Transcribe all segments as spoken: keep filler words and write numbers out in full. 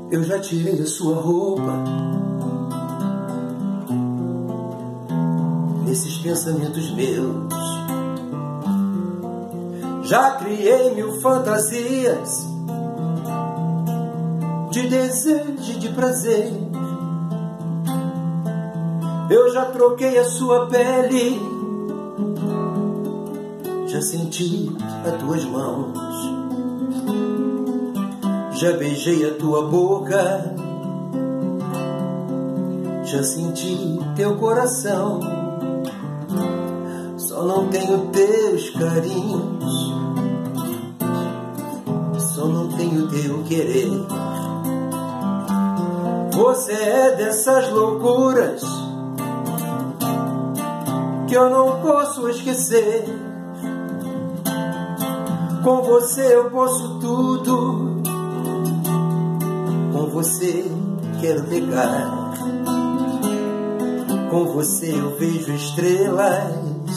Eu já tirei a sua roupa. Nesses pensamentos meus já criei mil fantasias de desejo e de prazer. Eu já troquei a sua pele, já senti as tuas mãos, já beijei a tua boca, já senti teu coração. Só não tenho teus carinhos, só não tenho teu querer. Você é dessas loucuras que eu não posso esquecer. Com você eu posso tudo, com você quero pegar, com você eu vejo estrelas,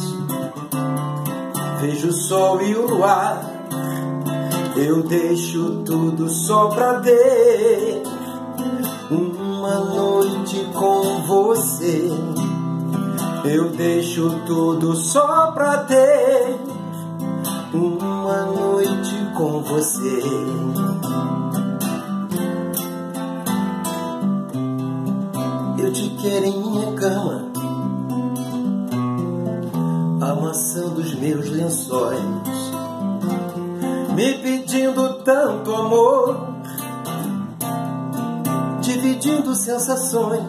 vejo o sol e o luar. Eu deixo tudo só pra ter uma noite com você. Eu deixo tudo só pra ter uma noite com você. Eu te quero em minha cama, amassando os meus lençóis, me pedindo tanto amor, dividindo sensações.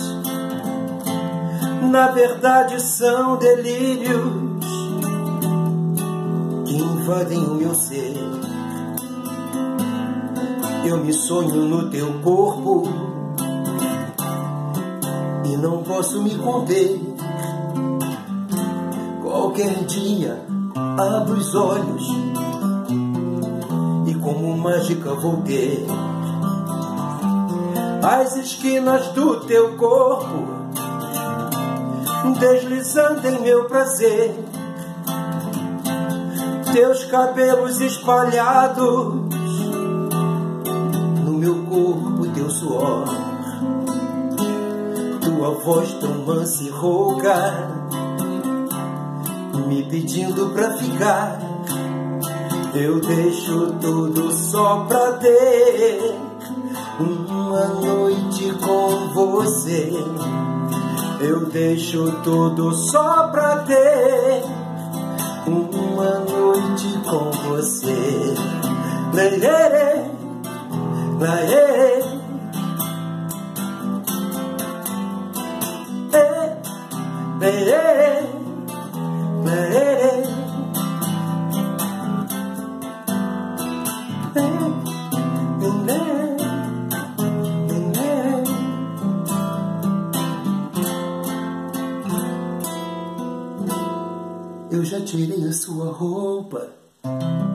Na verdade são delírios que invadem o meu ser. Eu me sonho no teu corpo e não posso me conter. Qualquer dia abro os olhos e como mágica vou ter as esquinas do teu corpo deslizando em meu prazer. Teus cabelos espalhados no meu corpo e teu suor, tua voz tão mansa e rouca me pedindo pra ficar. Eu deixo tudo só pra ter uma noite com você. Eu deixo tudo só pra ter uma noite com você. Lelê, lelê, lelê, lelê. Eu já tirei a sua roupa.